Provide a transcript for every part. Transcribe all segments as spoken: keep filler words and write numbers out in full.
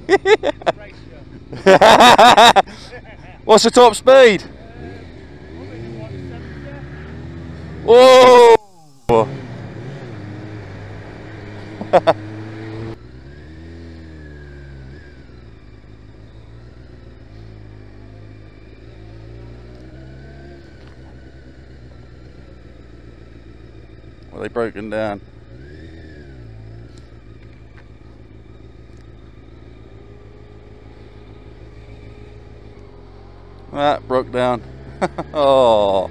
What's the top speed? Whoa! Well, they broken down. That broke down. Oh.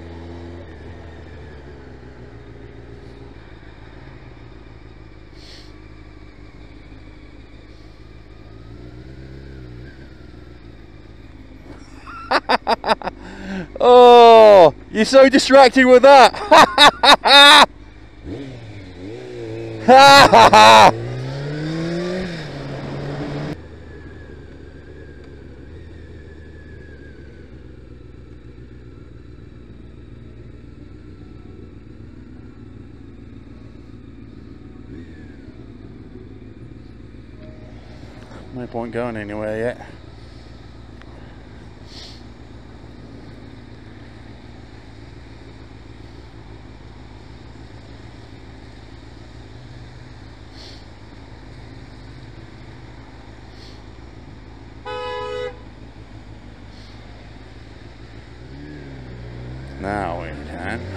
Oh, you're so distracted with that. No point going anywhere yet. Now we can.